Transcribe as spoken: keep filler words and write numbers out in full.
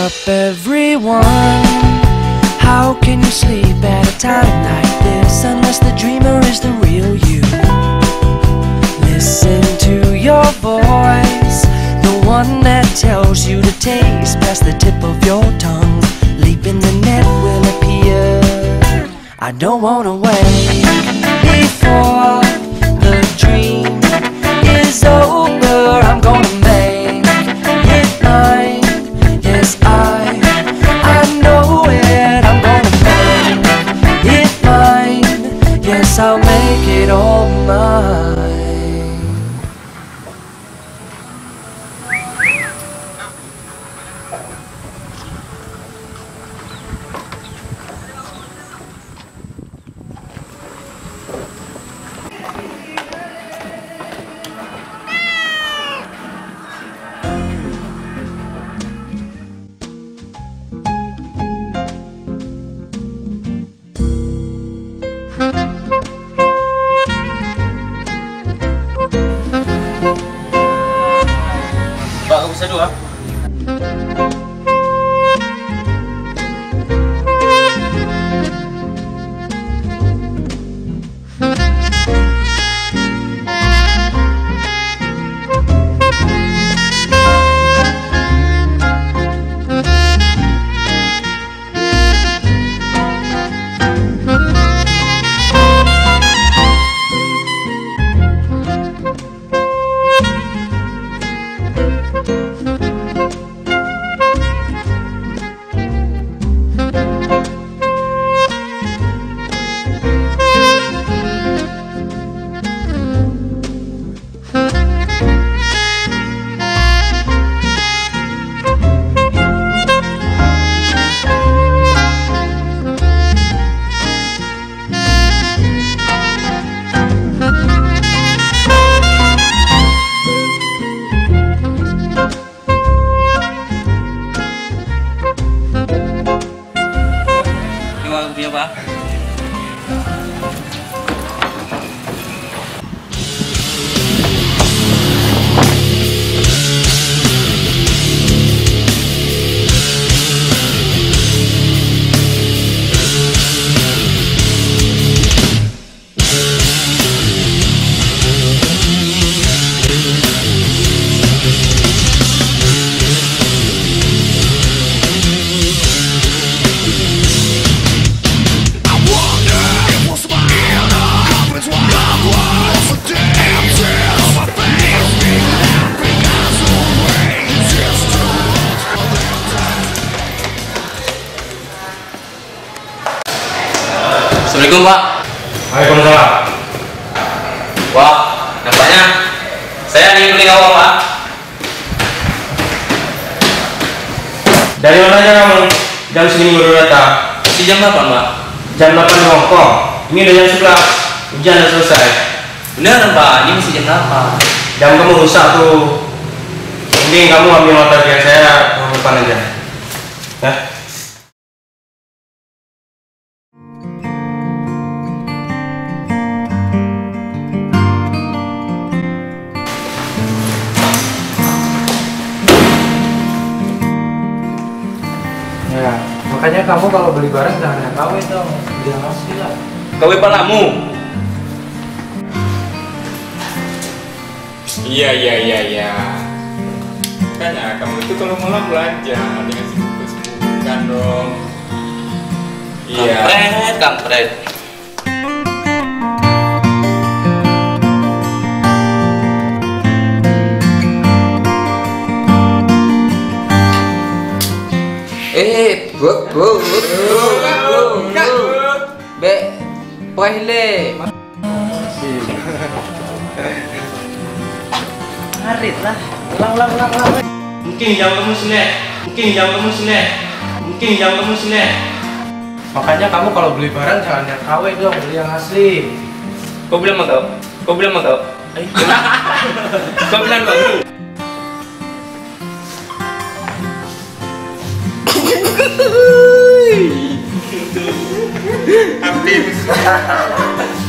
up everyone. How can you sleep at a time like this unless the dreamer is the real you? Listen to your voice, the one that tells you to taste past the tip of your tongue. Leap in the net will appear. I don't wanna wait before the dream is over. I'm gonna make it mine. Yes, I, I know it. I'm gonna make it mine. Yes, I'll make it all mine. Pak, bisa dua? Dia Pak. Assalamualaikum Pak. Waalaikumsalam. Wah, nampaknya saya ingin beli awal Pak. Dari mana aja kamu? Jam segini baru datang. Si jam delapan Pak. Jam delapan di Hongkong. Ini udah jam sebelas. Hujan udah selesai. Bener Pak, ini masih jam delapan. Jam kamu rusak tuh. Mending kamu ambil motor biar saya ke depan aja. Ya. Ya, makanya kamu kalau beli barang jangan yang K W dong, beli yang asli lah. K W palamu. Iya iya iya iya. Makanya kamu itu kalau malam belanja dengan sebut-sebutkan dong. Iya. Kampret, kampret. Eh, bu, bu, bu, bu, bu, be, pohle. Harit lah. Ulang, ulang, ulang, ulang. Mungkin jam kamu snack, mungkin jam kamu snack, mungkin jam kamu snack. Makanya kamu kalau beli barang jangan yang K W dong, beli yang asli. Kau bilang sama kau? Kau bilang sama kau? Kau bilang baru. Hampir.